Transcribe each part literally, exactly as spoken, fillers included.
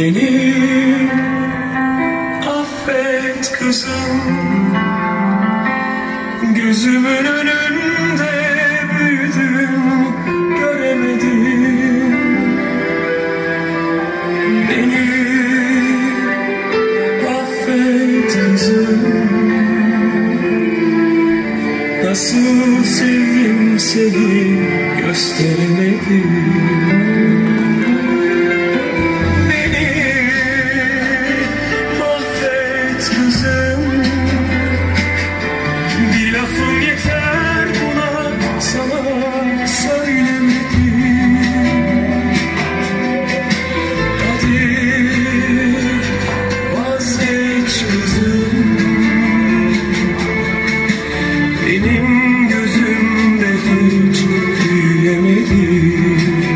Beni affet kızım, gözümün önünde büyüdüm, göremedim. Beni affet kızım, nasıl sevdim seni gösteremedim. Benim gözümde hiç büyüyemedin.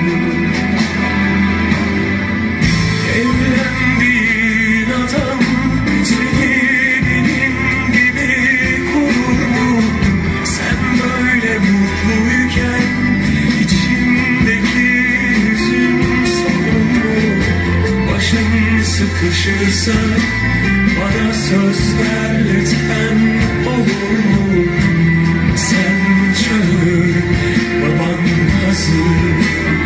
Evlendiğin adam seni benim gibi korur mu? Sen böyle mutluyken içimdeki hüzün sorun mu? Başın sıkışırsa bana söz ver lütfen, olur mu? Sen çağır, baban hazır.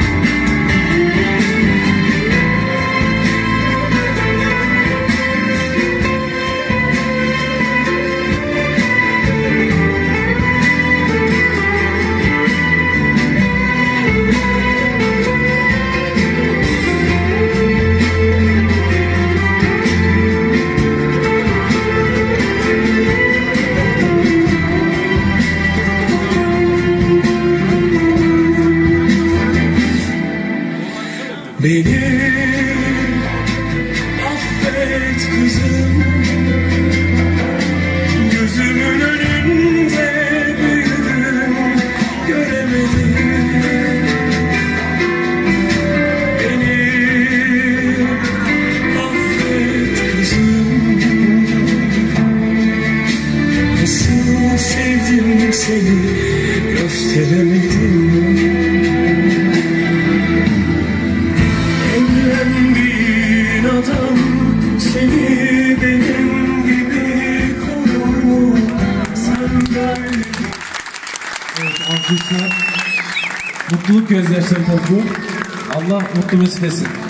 Beni affet kızım, gözümün önünde büyüdüm, göremedim. Beni affet kızım, nasıl sevdim seni gösteremedim. Evlendiğin adam seni benim gibi korur mu? Sen böyle... Evet, alkışlar. Mutluluk gözyaşları toplu. Allah mutlu mesut etsin.